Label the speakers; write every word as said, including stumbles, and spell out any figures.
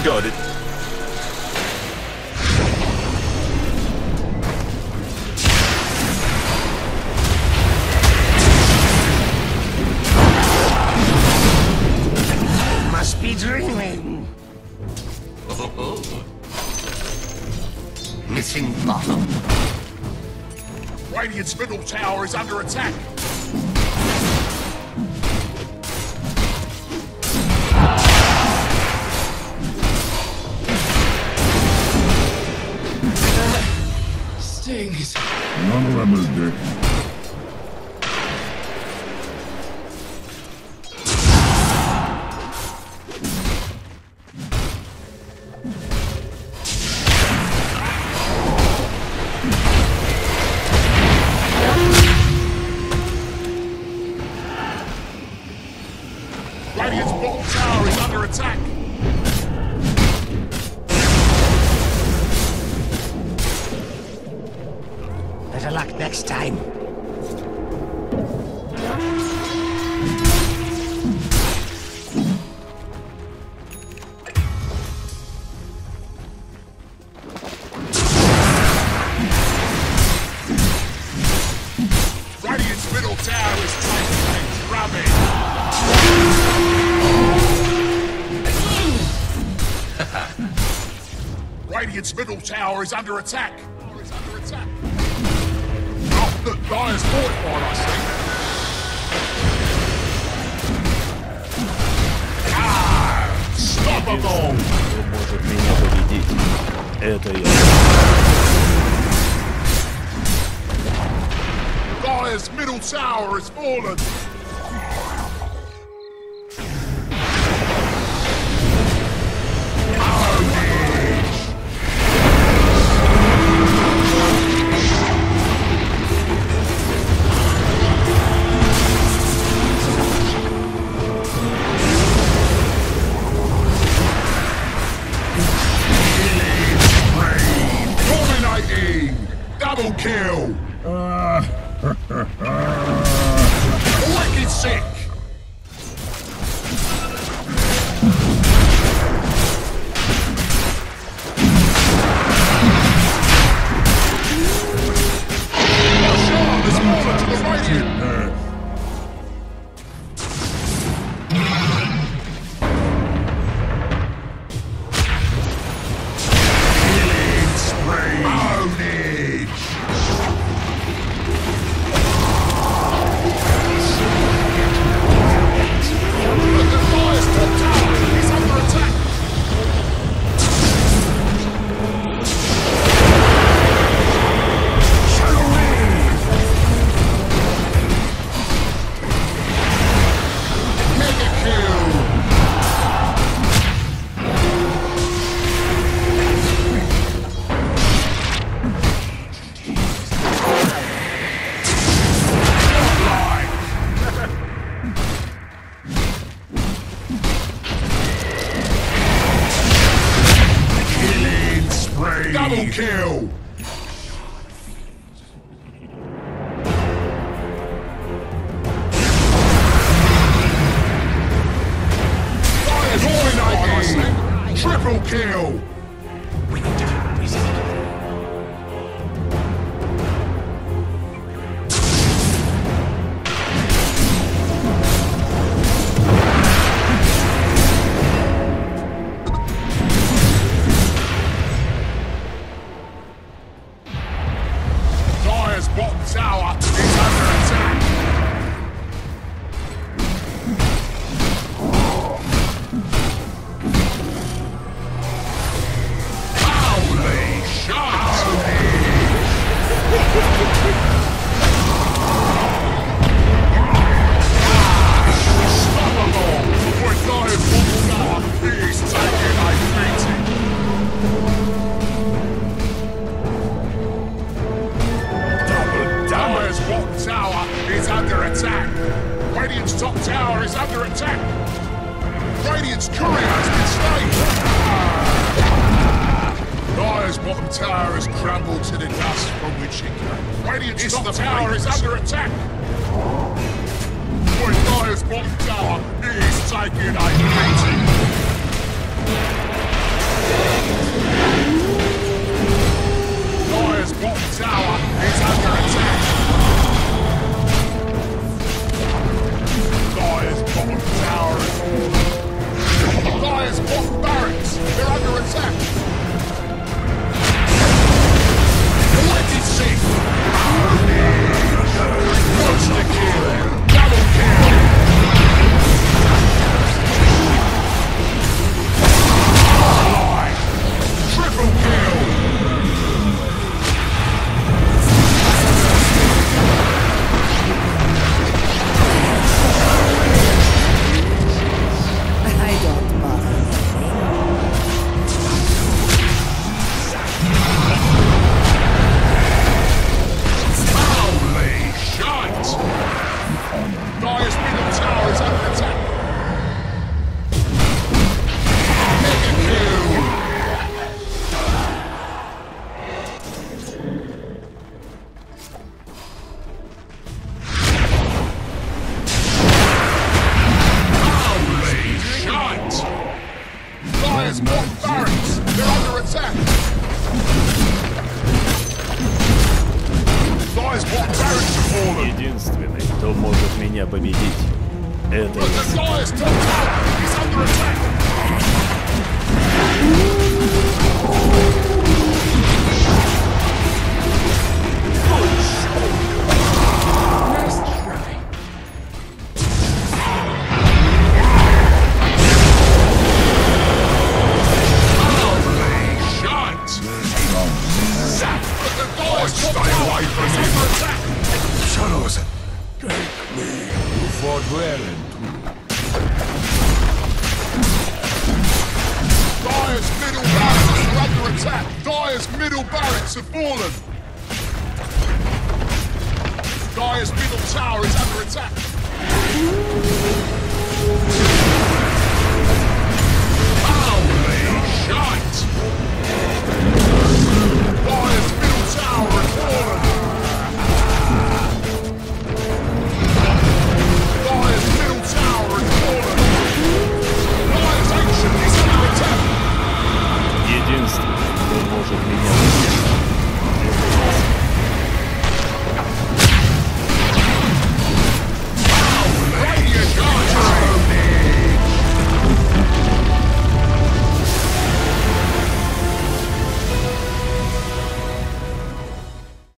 Speaker 1: got it.
Speaker 2: Must be dreaming. Missing bottom.
Speaker 3: Radiant's middle tower is under attack.
Speaker 4: Stings.
Speaker 5: None of them is dead.
Speaker 3: Radiant's bottom tower is under attack.
Speaker 2: Better luck next time.
Speaker 3: Radiant's middle tower is taken and grabbing. Radiant's middle tower is under attack. Is under attack. Oh, look, Dire's fortified, I see. Ah, stoppable.
Speaker 1: Кто может меня победить? Это я.
Speaker 3: Dire's middle tower has fallen. Double kill! Wicked sick! Sharp has fallen to the Radiant! Killing spree! Ownage! Double kill! Dominating! Triple kill! Bottom tower is under attack. Holy shot! Unstoppable! With Dire's bottom tower, he's taking a beating. Dire's bottom tower is under attack. Radiant's top tower is under attack. Radiant's courier has been slain. Dire's bottom tower has crumbled to the dust from which it came. Radiant's top tower is under attack. With Dire's bottom tower is taking a beating. Dire's bottom barracks! They're under attack! Dire's bottom barracks have fallen!
Speaker 1: Единственный, кто может меня победить, это
Speaker 3: But
Speaker 1: я.
Speaker 3: the Dire's top tower is under attack!
Speaker 2: Nice try.
Speaker 3: Shut! But the Dire's top tower is under attack!
Speaker 2: Shadows, take me.
Speaker 5: You fought well and
Speaker 3: Dire's middle barracks are under attack! Dire's middle barracks have fallen! Dire's middle tower is under attack!